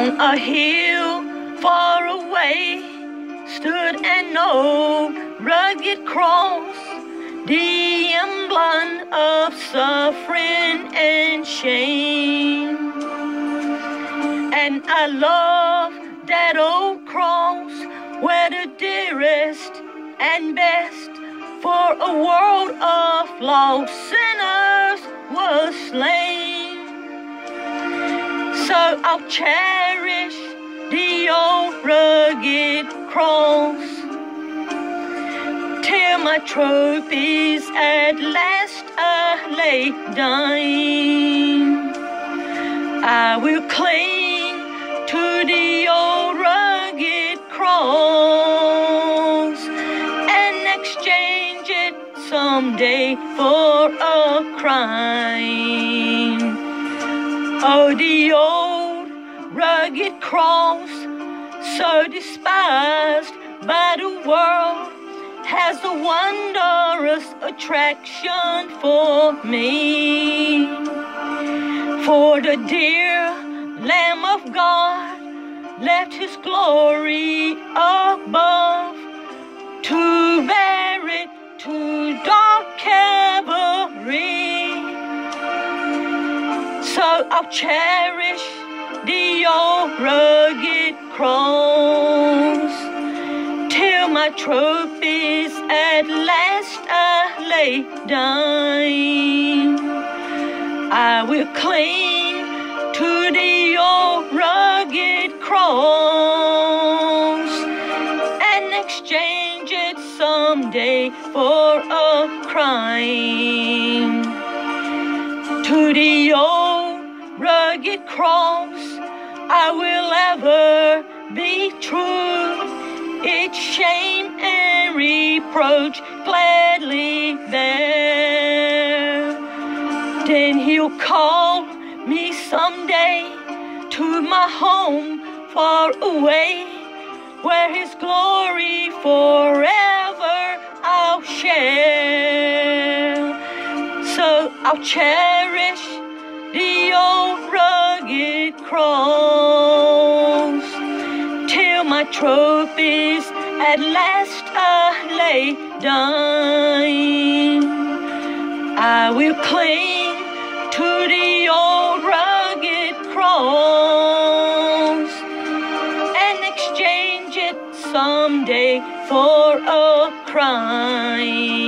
On a hill far away stood an old rugged cross, the emblem of suffering and shame. And I love that old cross where the dearest and best for a world of lost sinners was slain. So I'll cherish the old rugged cross till my trophies at last are laid down. I will cling to the old rugged cross and exchange it someday for a crime. Oh, the old rugged cross, so despised by the world, has a wondrous attraction for me. For the dear Lamb of God left his glory above to bear it to dark Calvary. So I'll cherish the old rugged cross till my trophies at last are laid down. I will cling to the old rugged cross and exchange it someday for a crime. To the old rugged cross I will ever be true, its shame and reproach gladly bear. Then he'll call me someday to my home far away, where his glory forever I'll share. So I'll cherish the old rugged cross till my trophies at last are laid down. I will cling to the old rugged cross and exchange it someday for a crime.